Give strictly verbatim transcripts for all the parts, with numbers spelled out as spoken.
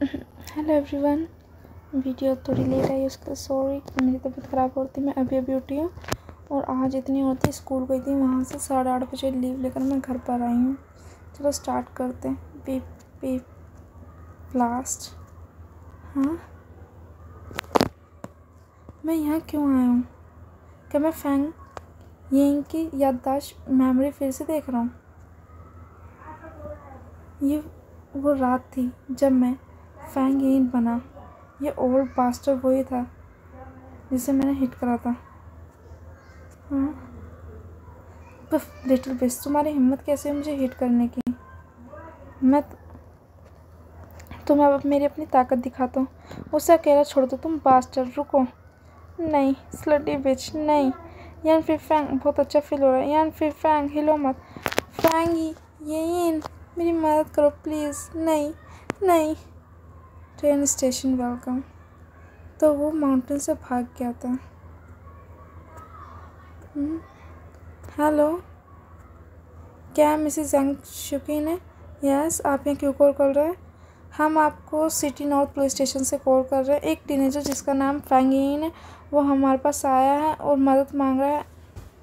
Hello everyone. Video थोड़ी late आई, उसके लिए सॉरी। मेरी तबीयत ख़राब हो रही थी, मैं अभी अभी उठी हूँ और आज इतनी होती स्कूल गई थी, वहाँ से साढ़े आठ बजे लीव लेकर मैं घर पर आई हूँ। चलो स्टार्ट करते हैं। Peep peep blast. हाँ, मैं यहाँ क्यों आया हूँ? क्या मैं फैंग यिंग की याददाश्त मेमोरी फिर से देख रहा हूँ? ये वो रात थी जब मैं फैंग यिंग बना। ये ओल्ड बास्टर वही था जिसे मैंने हिट करा था। हाँ, बस लिटिल बिस, तुम्हारी हिम्मत कैसे है मुझे हिट करने की? मैं तुम्हें अब मेरी अपनी ताकत दिखाता हूँ। उसे अकेला छोड़ दो तुम बास्टर। रुको। नहीं स्लटी बिच, नहीं। यान फिर फैंग, बहुत अच्छा फील हो रहा है। यान फिर फैंग, हिलो मत। फैंग ये मेरी मदद करो प्लीज़। नहीं नहीं। Train station welcome. तो वो माउंटेन से भाग गया था। हेलो, क्या मिसेस जंग शुकिन है? यस, आप यहाँ क्यों कॉल कर रहे हैं? हम आपको सिटी नॉर्थ पुलिस स्टेशन से कॉल कर रहे हैं। एक टीनेजर जिसका नाम फैंग यिन है, वो हमारे पास आया है और मदद मांग रहा है।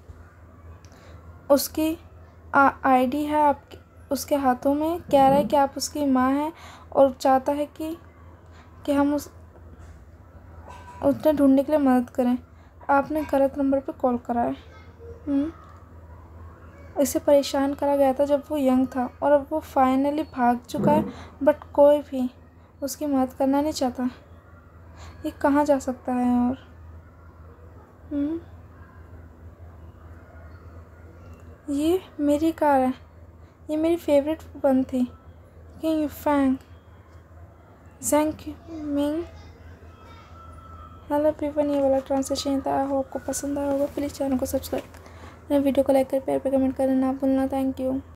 उसकी आईडी है आपके उसके हाथों में। कह रहा है कि आप उसकी माँ हैं और चाहता है कि कि हम उस उसे ढूंढने के लिए मदद करें। आपने गलत नंबर पर कॉल करा है। इसे परेशान करा गया था जब वो यंग था और अब वो फाइनली भाग चुका है, बट कोई भी उसकी मदद करना नहीं चाहता। ये कहाँ जा सकता है? और हुँ? ये मेरी कार है। ये मेरी फेवरेट वन थी। King Fang Jang Ming. Hello everyone, ये वाला ट्रांसलेशन था। हो आपको पसंद आया होगा। प्लीज़ चैनल को सब्सक्राइब करें, वीडियो को लाइक कर प्यार पे कमेंट करना ना भूलना। Thank you.